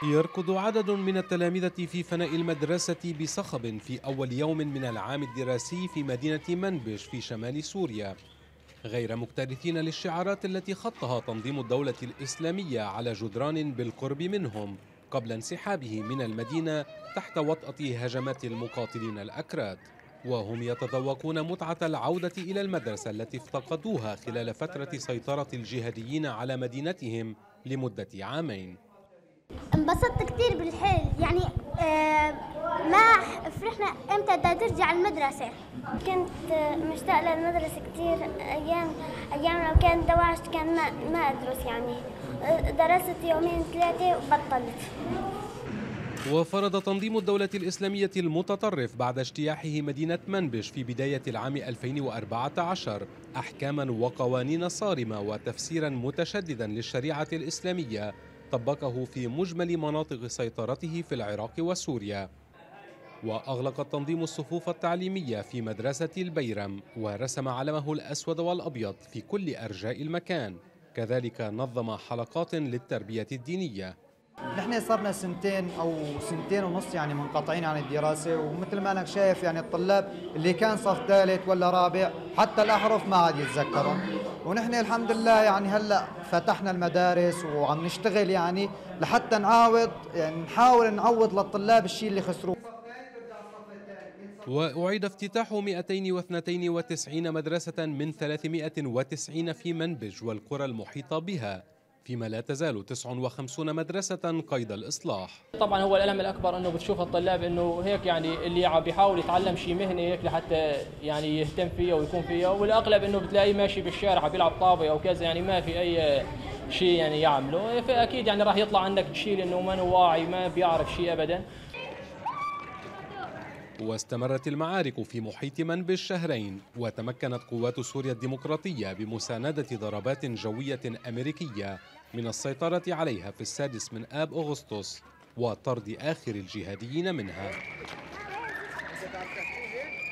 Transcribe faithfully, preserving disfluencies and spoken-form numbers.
يركض عدد من التلامذة في فناء المدرسة بصخب في أول يوم من العام الدراسي في مدينة منبج في شمال سوريا، غير مكترثين للشعارات التي خطها تنظيم الدولة الإسلامية على جدران بالقرب منهم قبل انسحابه من المدينة تحت وطأة هجمات المقاتلين الأكراد. وهم يتذوقون متعة العودة إلى المدرسة التي افتقدوها خلال فترة سيطرة الجهاديين على مدينتهم لمدة عامين. انبسطت كثير بالحيل يعني آه ما فرحنا امتى بدها ترجع المدرسة. كنت مشتاقة للمدرسة كثير. ايام ايام لو كان دواعش كان ما ما ادرس يعني. درست يومين ثلاثة وبطلت. وفرض تنظيم الدولة الإسلامية المتطرف بعد اجتياحه مدينة منبج في بداية العام ألفين وأربعة عشر أحكاما وقوانين صارمة وتفسيرا متشددا للشريعة الإسلامية طبقه في مجمل مناطق سيطرته في العراق وسوريا. وأغلق التنظيم الصفوف التعليمية في مدرسة البيرم ورسم علمه الأسود والأبيض في كل أرجاء المكان، كذلك نظم حلقات للتربية الدينية. نحن صرنا سنتين أو سنتين ونص يعني منقطعين عن الدراسة، ومثل ما أنك شايف يعني الطلاب اللي كان صف ثالث ولا رابع حتى الأحرف ما عاد يتذكرهم، ونحن الحمد لله يعني هلا فتحنا المدارس وعم نشتغل يعني لحتى نعاوض يعني نحاول نعوض للطلاب الشيء اللي خسروه. وأعيد افتتاح مئتين واثنين وتسعين مدرسة من ثلاثمئة وتسعين في منبج والقرى المحيطة بها، فيما لا تزال تسعة وخمسين مدرسة قيد الإصلاح. طبعا هو الألم الأكبر أنه بتشوف الطلاب أنه هيك يعني اللي عم بيحاول يتعلم شيء مهنة هيك لحتى يعني يهتم فيها ويكون فيها، والأغلب أنه بتلاقيه ماشي بالشارع عم بيلعب طابة أو كذا، يعني ما في أي شيء يعني يعمله، فأكيد يعني راح يطلع عندك تشيل أنه ما واعي ما بيعرف شيء أبدا. واستمرت المعارك في محيط منبج شهرين، وتمكنت قوات سوريا الديمقراطية بمساندة ضربات جوية أمريكية من السيطرة عليها في السادس من آب أغسطس وطرد آخر الجهاديين منها.